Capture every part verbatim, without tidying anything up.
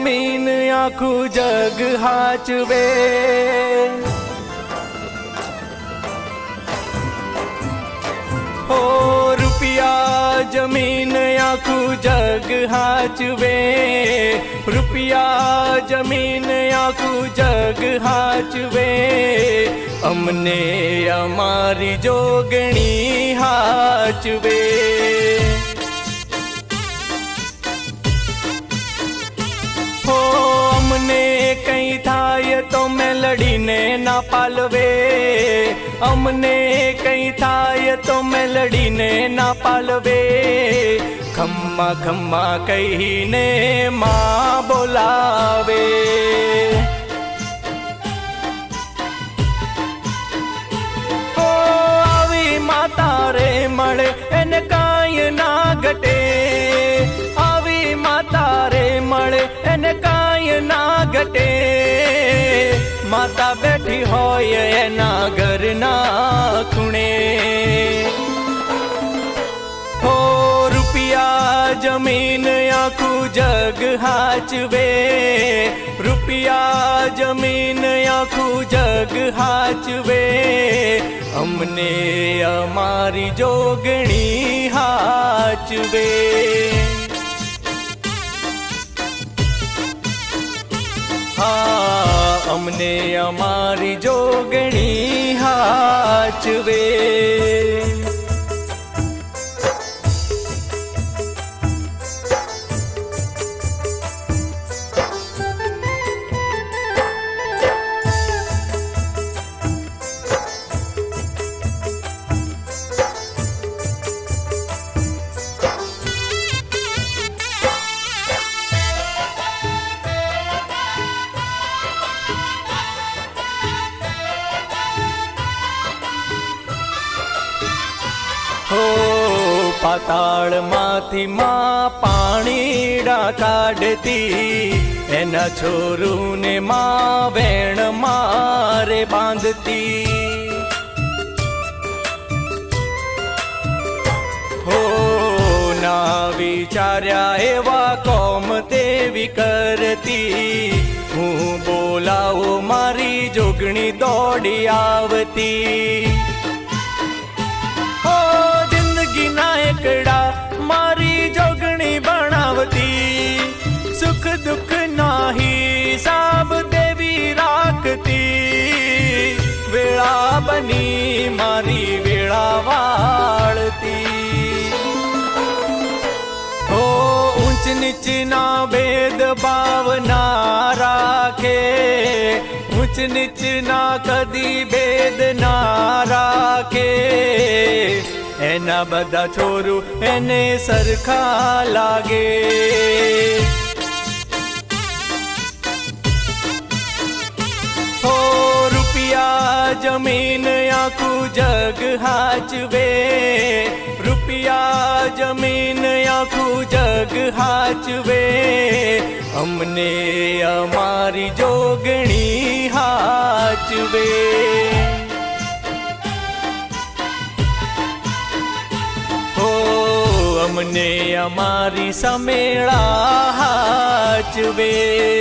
जमीन आखू जग हाचवे। हो रुपया जमीन आखू जग हाचवे, रुपया जमीन आखू जग हाचवे। अमने अमारी जोगणी हाचवे। हो अमने कहीं थाय तो मेलडी ने ना पालवे, अमने कहीं थाय तो मेलडी ने ना पालवे। खम्मा खम्मा कही ने माँ बोलावे। हो आवी माता रे मळे एन काई ना घटे, आवी माता रे मळे एन काई ना घटे। माता बैठी होय एना घर ना खूणे। हो रुपया जमीन आखू जग हाचवे, रुपया जमीन आखू जग हाचवे। अमने अमारी जोगणी हाचवे। हाँ अमने अमारी जोगणी हाचवे। हो पाताल माथी माँ पाणीड़ा काढ़ती, एना छोरू ने माँ वेण मारे बांधती। हो ना विचार्या एवा कोम देवी करती। हूँ बोलाओ मारी जोगणी दौड़ी आवती। हो जिंदगी ना एकड़ा मारी जोगणी बनावती। सुख दुख नाही साब देवी राखती। वेला बनी मारी वेला वाळती। हो ऊंच नीच ना भेद भाव ना राखे, ऊंच नीच ना कदी भेद ना राखे। एना बदा छोरू एने सरखा लागे। हो रुपया जमीन आखू जग हाचवे, रुपया जमीन आखू जग हाचवे। अमने अमारी जोगणी हाचवे। अमने अमारी समेड़ा हाचवे।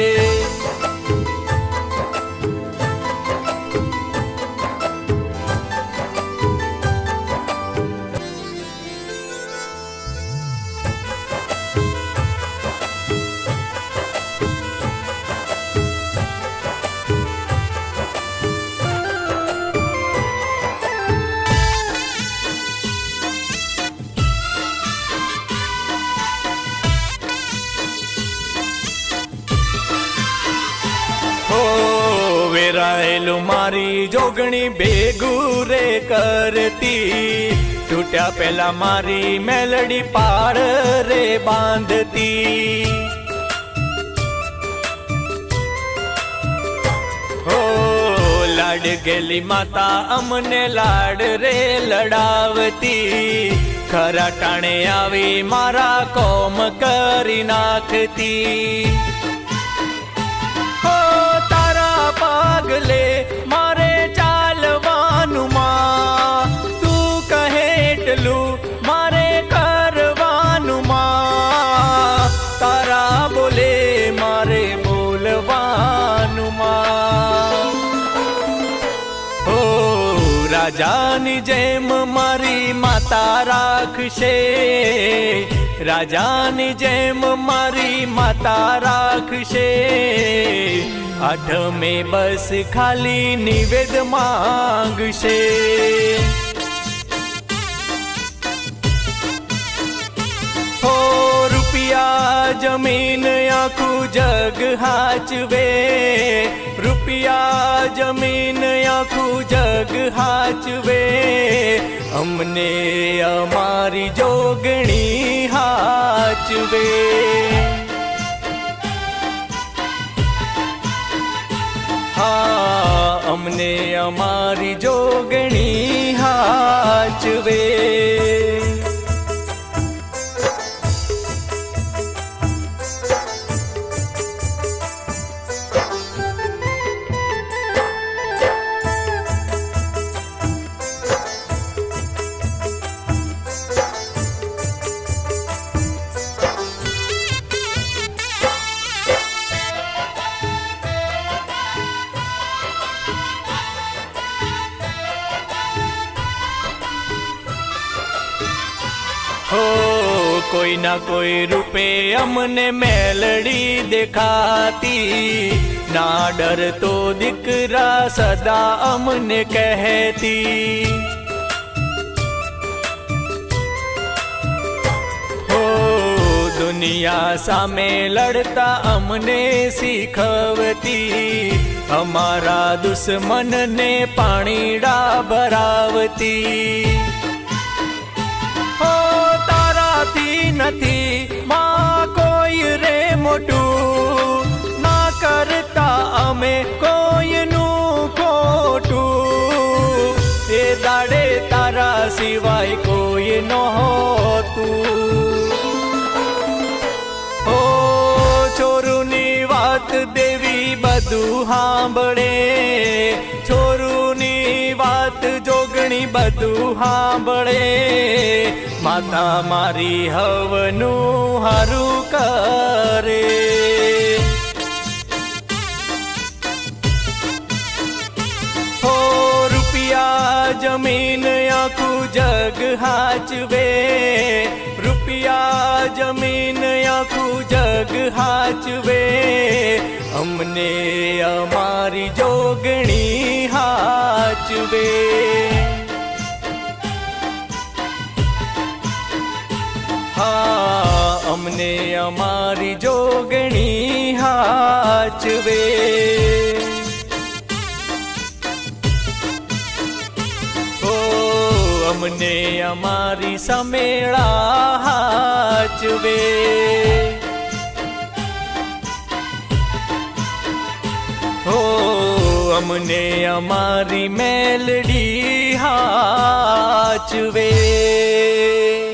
वेरायलू मारी जोगणी बेगूरे करती। टूटा पेला मारी मेलडी पाड़ रे बांधती। हो लाड गेली माता अमने लाड रे लड़ावती। खरा टाणे आवी मारा कोम करी नाखती। हो तारा पागले मारे चालवानु मां, तू कहेटलू मारे करवानु मां। तारा बोले मारे રાજાની જેમ મારી માતા રાખશે, રાજાની જેમ મારી માતા રાખશે। આઠમે બસ ખાલી નિવેદ માંગશે। હો રૂપિયા જમીન આખું જગ હાચવે, રૂપિયા જમીન આખું જગ હાચવે। અમને અમારી જોગણી હાચવે। હા અમને અમારી જોગણી હાચવે। हो कोई ना कोई रूपे अमने मेलड़ी दिखाती, ना डर तो दिकरा सदा अमने कहती। हो दुनिया सामे लड़ता अमने सीखवती, हमारा दुश्मन ने पाणीडा भरावती। हो ताराथी नथी मां कोई रे मोटू, ना करता अमे कोईनु खोटू। ए दाड़े तारा सिवाय कोई नहोतू। हो छोरुनी वात देवी बधु सांभळे, छोरुनी वात जोगणी बधु सांभळे। माता मारी हवनु हारू करे। हो रुपया जमीन आखू जग हाचवे, रुपया जमीन आखू जग हाचवे। अमने अमारी जोगणी हाचवे। हाँ अमने अमारी जोगणी हाचवे। हो अमने अमारी समेळा हाचवे। हो अमने अमारी मेलडी हाचवे।